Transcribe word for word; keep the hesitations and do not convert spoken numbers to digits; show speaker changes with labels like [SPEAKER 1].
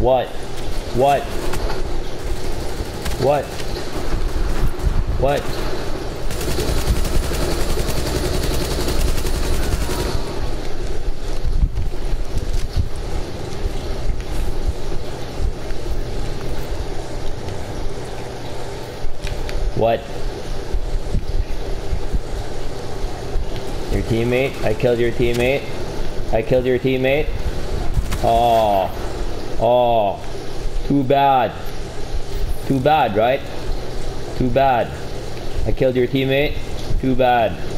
[SPEAKER 1] What? What? What? What? What? Your teammate? I killed your teammate? I killed your teammate? Oh. Oh. Too bad. Too bad, right? Too bad. I killed your teammate? Too bad.